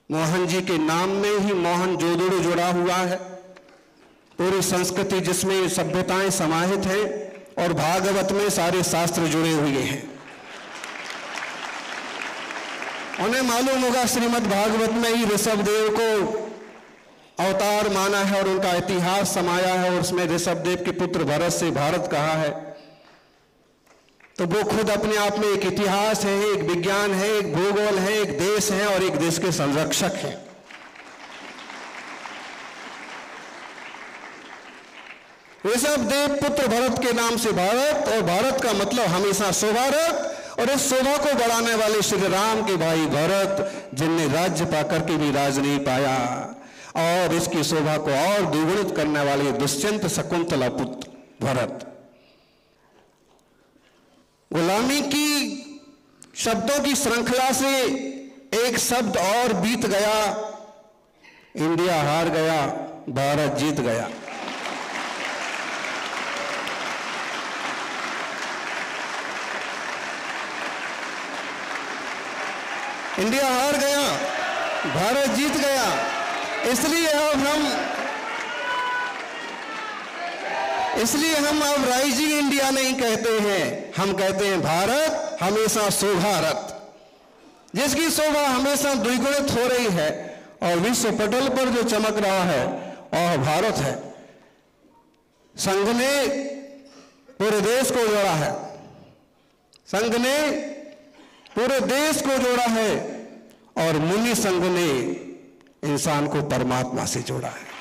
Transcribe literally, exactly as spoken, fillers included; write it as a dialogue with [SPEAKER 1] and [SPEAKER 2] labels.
[SPEAKER 1] मोहन जी के नाम में ही मोहन जोदड़ो जुड़ा हुआ है। पूरी संस्कृति जिसमें सभ्यताएं समाहित हैं और भागवत में सारे शास्त्र जुड़े हुए हैं। उन्हें मालूम होगा श्रीमद् भागवत में ही ऋषभदेव को अवतार माना है और उनका इतिहास समाया है और उसमें ऋषभदेव के पुत्र भरत से भारत कहा है। तो वो खुद अपने आप में एक इतिहास है, एक विज्ञान है, एक भूगोल है, एक देश है और एक देश के संरक्षक हैं। ऋषभदेव पुत्र भरत के नाम से भारत, और भारत का मतलब हमेशा शोभारत, और इस शोभा को बढ़ाने वाले श्री राम के भाई भरत, जिनने राज्य पाकर के भी राज नहीं पाया, और इसकी शोभा को और द्विगुणित करने वाले दुष्यंत शकुंतला पुत्र भरत। गुलामी की शब्दों की श्रृंखला से एक शब्द और बीत गया। इंडिया हार गया, भारत जीत गया। इंडिया हार गया, भारत जीत गया। इसलिए अब हम इसलिए हम अब राइजिंग इंडिया नहीं कहते हैं, हम कहते हैं भारत हमेशा शोभारत, जिसकी शोभा हमेशा द्विगुणित हो रही है। और विश्व पटल पर जो चमक रहा है वह भारत है। संघ ने पूरे देश को जोड़ा है, संघ ने पूरे देश को जोड़ा है, और मुनि संघ ने इंसान को परमात्मा से जोड़ा है।